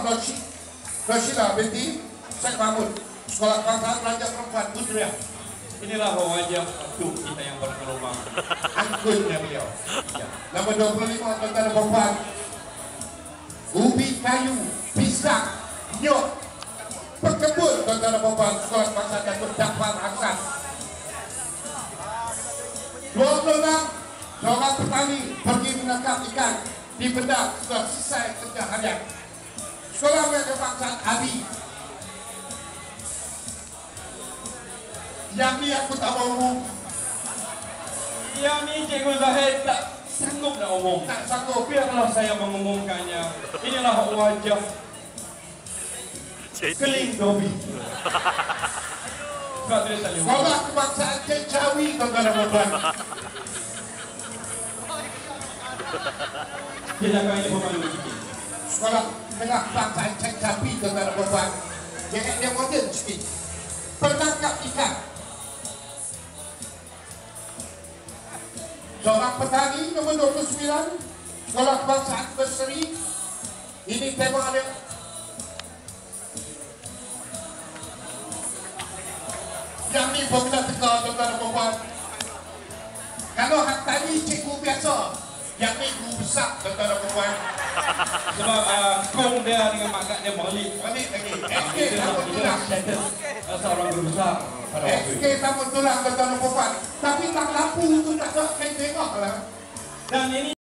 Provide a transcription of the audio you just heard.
Roshila binti Syed Mahmud, Sekolah Kebangsaan Pelajar Perempuan Putria. Inilah wajah atuk kita yang bergelombang. Angkutnya beliau. Ya. Nomor 25 tentara perempuan. Ubi kayu, pisang, nyok, berkebun tentara perempuan Sekolah Kebangsaan Datuk Jafar Hasan. 26 seorang petani pergi menangkap ikan di Bedak setelah selesai kerja harian. Sekolah Menengah Kebangsaan Abi. Yang ni aku tak mau umum. Yang ni Cikgu Zahid tak sanggup nak umum. Tak sanggup. Biarlah saya mengumumkannya. Inilah wajah Keling Dobi. Sebab dia tak boleh. Sekolah Kebangsaan Kecawi tentara perempuan. Dia dah kali pemalu sikit. Sekolah Menengah Kebangsaan Kecawi tentara perempuan. Dia modern sikit. Penangkap ikan. Seorang petani nomor 29 Sekolah Kebangsaan Berseri. Ini tema dia. Yang ni formula teka tentara perempuan. Kalau hak tadi cikgu biasa, yang ni guru besar tentara perempuan. Sebab kong dia dengan mak dia balik. Balik lagi. SK sama tulang. Seorang guru besar pada waktu SK itu. sama tulang tentara perempuan. Tapi tak lampu tu tak ada kain tengok lah. Dan ini